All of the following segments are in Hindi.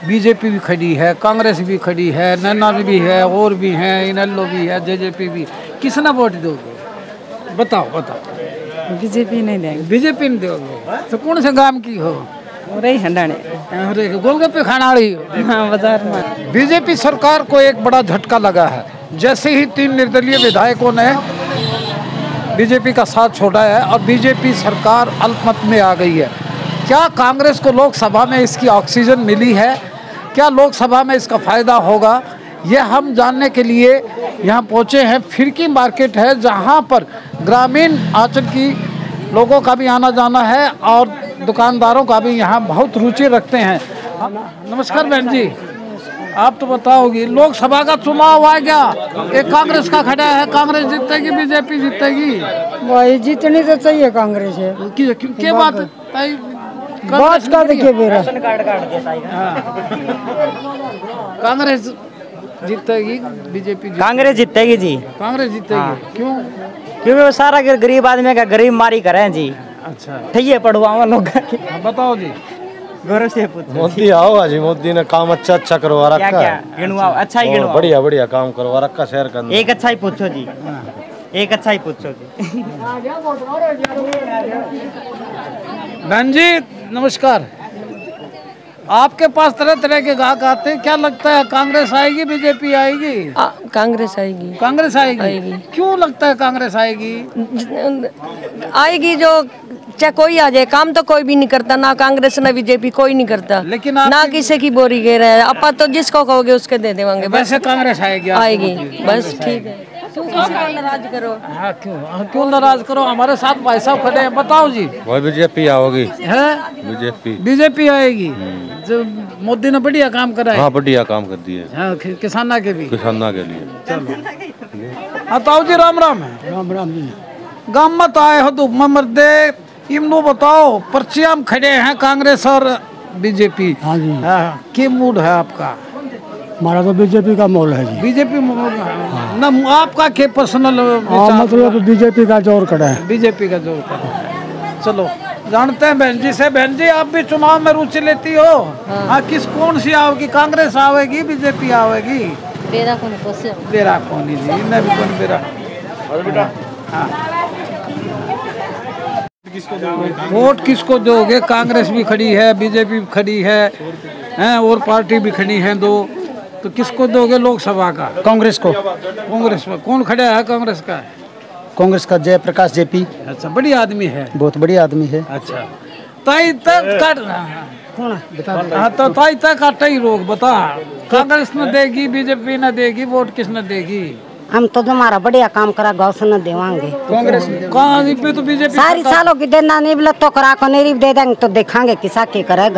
बीजेपी भी खड़ी है, कांग्रेस भी खड़ी है, नैना भी है, और भी हैं, इनेलो भी है, जेजेपी भी। किसने वोट दोगे? बताओ बताओ। बीजेपी नहीं देंगे। बीजेपी नहीं दोगे तो कौन से गांव की हो? रही हंडाने। अरे गोलगप्पे खाने वाली हो? हाँ, बाजार में। बीजेपी सरकार को एक बड़ा झटका लगा है। जैसे ही 3 निर्दलीय विधायकों ने बीजेपी का साथ छोड़ा है और बीजेपी सरकार अल्पमत में आ गई है। क्या कांग्रेस को लोकसभा में इसकी ऑक्सीजन मिली है? क्या लोकसभा में इसका फ़ायदा होगा? ये हम जानने के लिए यहाँ पहुँचे हैं। फिरकी मार्केट है जहाँ पर ग्रामीण आंचल की लोगों का भी आना जाना है और दुकानदारों का भी यहाँ बहुत रुचि रखते हैं। नमस्कार बहन जी, आप तो बताओगी, लोकसभा का चुनाव आ गया, एक कांग्रेस का खड़ा है, कांग्रेस जीतेगी बीजेपी जीतेगी? वही जीतनी तो चाहिए कांग्रेस है। क्या बात है? बात का देखिए मेरा कांग्रेस जीतेगी बीजेपी? कांग्रेस जीतेगी जी। कांग्रेस जीतेगी? हाँ। क्यों? क्योंकि वो सारा गरीब आदमी का गरीब मारी करें जी। अच्छा, ठैये पढ़वाओ लोग। बताओ जी। गौरव से पूछो। मोदी आओगा जी, मोदी ने काम अच्छा करवा रखा है। क्या गिनवाओ, अच्छा ही गिनवाओ। बढ़िया काम करवा रखा शहर का। एक अच्छा ही पूछो जी, एक अच्छा ही पूछो जी। बहन जी नमस्कार, आपके पास तरह तरह के ग्राहक आते हैं, क्या लगता है कांग्रेस आएगी बीजेपी आएगी? कांग्रेस आएगी। कांग्रेस आएगी? क्यों लगता है कांग्रेस आएगी? आएगी जो चाहे कोई आ जाए, काम तो कोई भी नहीं करता, ना कांग्रेस ना बीजेपी कोई नहीं करता, लेकिन ना किसी की बोरी गे रहे हैं। आप तो जिसको कहोगे उसके दे देंगे। वैसे कांग्रेस आएगी? आएगी बस, ठीक है। क्यों नाराज करो? हाँ, क्यों नाराज करो? हमारे साथ भाई साहब खड़े हैं, बताओ जी। वही बीजेपी आओगी है? बीजेपी आएगी? जो मोदी ने बढ़िया काम करा है। हाँ, बढ़िया काम कर दिए। हाँ, किसाना के भी। किसाना के लिए। चलो बताओ जी। राम राम है। राम राम जी। गाँव मत आए हो धूप में मर्दे, इमनो बताओ, पर्चियां खड़े हैं कांग्रेस और बीजेपी। हाँ जी। क्या मूड है आपका? हमारा तो बीजेपी का मोल है जी। बीजेपी ना, आपका क्या पर्सनल? मतलब बीजेपी का जोर कड़ा है। बीजेपी का जोर कड़ा है। चलो जानते हैं बहन जी से। बहन जी आप भी चुनाव में रुचि लेती हो? हाँ। किस कौन सी आओगी? कांग्रेस आवेगी बीजेपी आवेगी? बेरा कौन जी, इन्हें भी कौन बेरा। हाँ, वोट किसको दोगे? कांग्रेस भी खड़ी है, बीजेपी भी खड़ी है, और पार्टी भी खड़ी है दो, तो किसको दोगे लोकसभा का? कांग्रेस को। कांग्रेस में कौन खड़ा है कांग्रेस का? कांग्रेस का जयप्रकाश जेपी। अच्छा, बढ़िया आदमी है। बहुत बढ़िया आदमी है। अच्छा, ताई तक काट कौन बता? हाँ, तो ताई तक काट ही रोक बता। कांग्रेस न देगी, बीजेपी न देगी, वोट किस न देगी? हम तो हमारा बढ़िया काम करा गाँव से न देवांगे। कांग्रेस कहाँ पे? तो बीजेपी सारी सालों की देना नहीं बोला तो करा को नहीं दे देंगे तो देखांगे किसा के करेगा।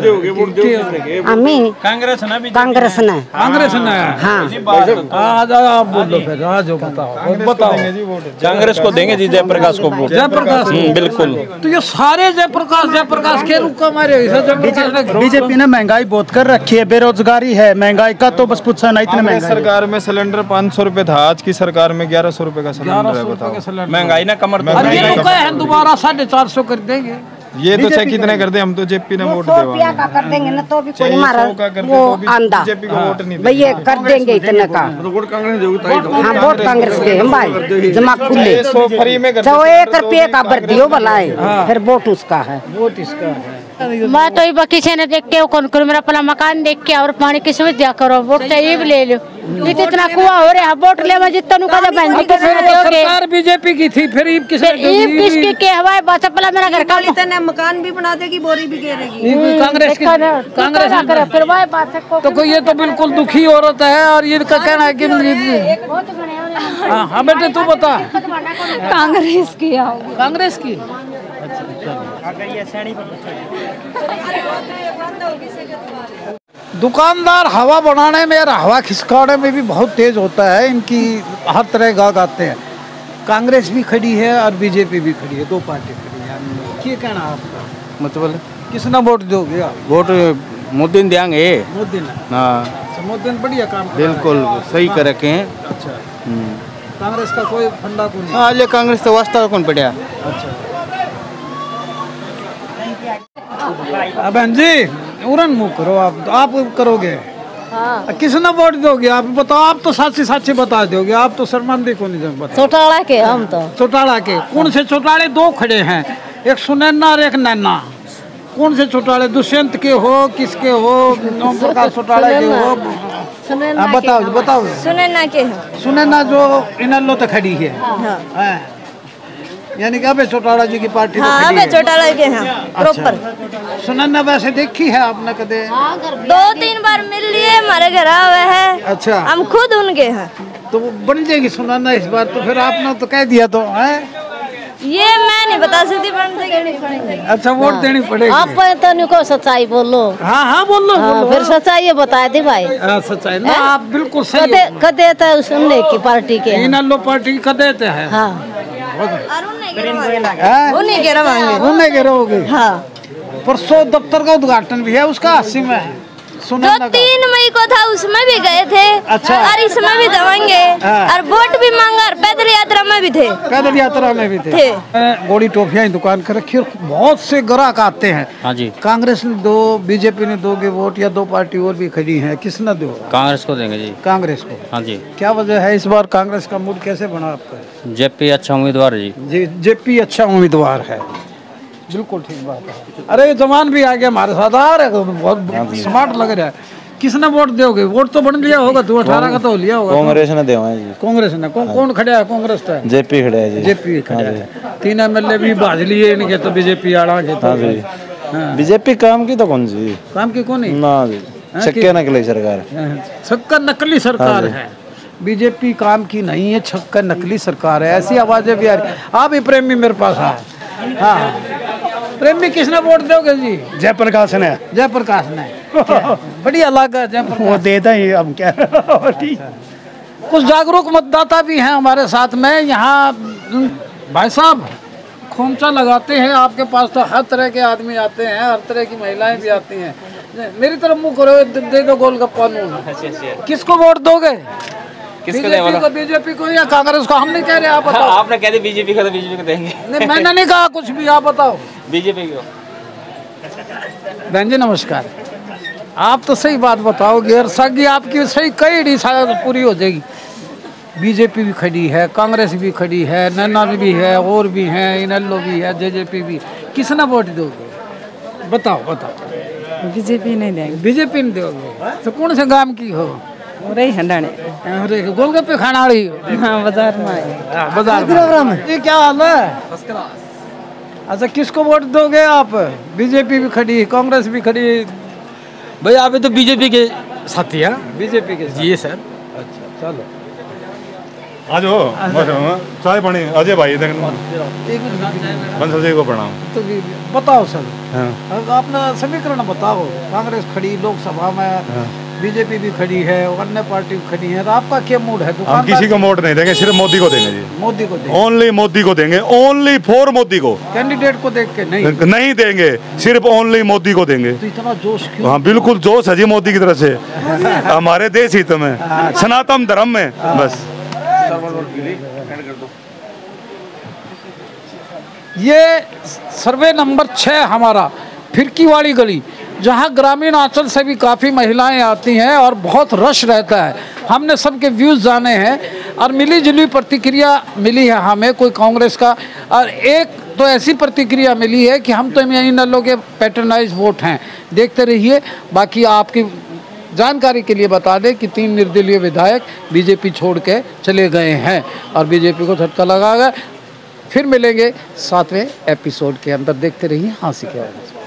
हमें कांग्रेस ना? कांग्रेस ने। कांग्रेस ने? हाँ। आज आप बोलो फिर, आज बताओ। कांग्रेस को देंगे जी, जयप्रकाश को वोट। जयप्रकाश? बिल्कुल। तो ये सारे जयप्रकाश के रूप का मारे। बीजेपी ने महंगाई बहुत कर रखी है, बेरोजगारी है, महंगाई का तो बस पूछा नहीं। इतने महंगाई सरकार में सिलेंडर 500 रुपए था, आज की सरकार में 1100 रुपए का सिलेंडर है। बताओ, महंगाई ना कमर दोबारा 450 कर देंगे। ये तो चाहे कितने कर दे, हम तो जेपी ने वोट देवांगे। का कर देंगे ना तो भी कोई हमारा वो आंदा बीजेपी को वोट नहीं भैया कर देंगे इतने का। हाँ, वोट कांग्रेस के हम भाई जमा खुले 100 फ्री में कर 1 रुपये का भर्तियों बनाए, फिर वोट उसका है। वोट इसका है। मैं तो ये किसी ने देख के कौन करूँ, मेरा अपना मकान देख के और पानी की सुविधा करो, वोट चाहिए भी ले लो। इतना कुआ हो रहा है, वोट ले मैं जितना सरकार बीजेपी की थी, फिर किसकी के हवाई बस अपना मेरा घर का इतने मकान भी बना देगी, बोरी भी गिरेगी। कांग्रेस फिर वही बात है। तो ये तो बिल्कुल दुखी औरत है और ये कहना है कि हाँ बेटे तू बता। कांग्रेस की कांग्रेस की? दुकानदार हवा बनाने में और हवा खिसकाने में भी बहुत तेज होता है। इनकी हर तरह गाग आते हैं। कांग्रेस भी खड़ी है और बीजेपी भी खड़ी है, दो पार्टी खड़ी है। क्या कहना आपका? मतलब किसना वोट दोगे? वोट मोदी देंगे। मोदी ने? हाँ, मोदी ने बढ़िया काम बिल्कुल सही कर रखे हैं। अच्छा, कांग्रेस का कोई फंडा को नहीं? हाँ, कांग्रेस तो वास्ता कौन पड़ा। अच्छा बहन जी उड़न मुँह करो आप करोगे। हाँ। किसने वोट दोगे आप बताओ? आप तो साची बता दोगे, आप तो शर्मांदे को नहीं बताओ। चौटाला के हम तो चौटाला के कौन से चौटाले? दो खड़े हैं, एक सुनैना और एक नैना। कौन से चौटाले? दुष्यंत के हो, किसके हो? ओम प्रकाश चौटाला के हो? बताओ। सुनैना के सुनैना जो इनलो तो खड़ी है। हाँ। यानी कि अबे चौटाला जी की पार्टी तो खड़ी है। चौटाला के हैं प्रॉपर। सुनैना वैसे देखी है आपने कदे? 2-3 बार मिल लिए, हमारे घर आवे है। अच्छा, हम खुद उनके हैं। तो वो बन जाएगी सुनैना इस बार तो? फिर आपने तो कह दिया तो है। ये मैं नहीं बता सकती, बन अच्छा, वोट देनी पड़ेगी। आप तो निको सच्चाई बोलो। हाँ बोलो। फिर सच्चाई बता दे भाई। सच्चाई ना, आप बिल्कुल सही। कदे तो सुनने की पार्टी के इनलो पार्टी कदे ते है। हाँ, उन्हें के रहोगे। हाँ। परसों दफ्तर का उद्घाटन भी है उसका 80 में है। जो 3 मई को था उसमें भी गए थे। अच्छा। और इसमें भी जाएंगे। और वोट भी मांगा और पैदल यात्रा में भी थे। पैदल यात्रा में भी थे। गोड़ी टोफियाँ दुकान कर रखी और बहुत से ग्राहक आते हैं। हाँ जी। कांग्रेस ने दो, बीजेपी ने दोगे वोट या 2 पार्टी और भी खड़ी है, किसने दो? कांग्रेस को देंगे जी। कांग्रेस को? हाँ जी। क्या वजह है इस बार कांग्रेस का मूड कैसे बना आपका? जेपी अच्छा उम्मीदवार है जी। जेपी अच्छा उम्मीदवार है, बिल्कुल ठीक बात है। अरे जवान भी आ गया हमारे साथ, आ रहे बहुत स्मार्ट लग रहा है। किसने वोट दोगे? वोट तो बन लिया होगा, 18 का तो लिया होगा। कांग्रेस ने देवा है जी। कांग्रेस ने? कौन खड़ा है कांग्रेस का? जेपी खड़ा है जी। जेपी खड़ा है। 3 MLA भी भाज लिए इनके तो, बीजेपी आड़ा के तो। बीजेपी काम की तो कौन सी काम की कौन ना जी, छक्के नकली सरकार। छक्का नकली सरकार है। बीजेपी काम की नहीं है, छक्का नकली सरकार है, ऐसी आवाजें भी आ रही। आप ही प्रेमी मेरे पास आए। हाँ, प्रेमी किसने वोट दोगे जी? जयप्रकाश ने। जयप्रकाश ने बढ़िया लगा जयप्रकाश। वो देता ही, हम क्या। कुछ जागरूक मतदाता भी हैं हमारे साथ में यहाँ। भाई साहब खोमचा लगाते हैं आपके पास तो हर तरह के आदमी आते हैं, हर तरह की महिलाएं भी आती हैं। मेरी तरफ मुँह करो, दे दो गोलगप्पा नून। किसको वोट दोगे? बीजेपी को या कांग्रेस को? हम नहीं कह रहे, आप बताओ। आपने कह दिया बीजेपी को, तो बीजेपी को देंगे। नहीं, मैंने नहीं कहा कुछ भी, आप बताओ। बीजेपी को। बहन जी नमस्कार, आप तो सही बात बताओगे और सगी आपकी सही कई शायद पूरी हो जाएगी। बीजेपी भी खड़ी है, कांग्रेस भी खड़ी है, नैना भी है, और भी हैं, इनलो भी है, जेजेपी भी। किसने वोट दोगे? बताओ। बीजेपी नहीं देंगे। बीजेपी नहीं दोगे तो कौन से गांव की हो? रही हंडाने। गोलगप्पे खाने वाली हो? हाँ, बाजार में। बाजार में। ये क्या हाल है? अच्छा, किसको वोट दोगे आप? बीजेपी भी खड़ी है, कांग्रेस भी खड़ी है। भाई आप तो बीजेपी के साथी हैं? बीजेपी के जी सर। अच्छा, चलो आज हो चाय पानी अजय भाई बंसल जी को प्रणाम। तो बताओ सर। आपने समीकरण बताओ। कांग्रेस खड़ी लोकसभा में, बीजेपी भी खड़ी है, अन्य पार्टी खड़ी है, तो आपका क्या मूड है? हम किसी को वोट नहीं देंगे, सिर्फ मोदी को देंगे जी। मोदी को देंगे? ओनली मोदी को देंगे, ओनली फॉर मोदी को। कैंडिडेट को देख के नहीं देंगे, सिर्फ ओनली मोदी को देंगे। तो इतना जोश क्यों? हाँ बिल्कुल जोश है जी मोदी की तरफ से। हमारे देश हित में, सनातन धर्म में। बस ये सर्वे नंबर 6 हमारा फिरकी वाली गली, जहाँ ग्रामीण अंचल से भी काफ़ी महिलाएं आती हैं और बहुत रश रहता है। हमने सबके व्यूज़ जाने हैं और मिली जुली प्रतिक्रिया मिली है हमें। कोई कांग्रेस का और एक तो ऐसी प्रतिक्रिया मिली है कि हम तो इन लोगों के पैटर्नाइज वोट हैं। देखते रहिए। बाकी आपकी जानकारी के लिए बता दें कि 3 निर्दलीय विधायक बीजेपी छोड़ के चले गए हैं और बीजेपी को झटका लगा गया। फिर मिलेंगे 7वें एपिसोड के अंदर। देखते रहिए हाँसी के आवाज़।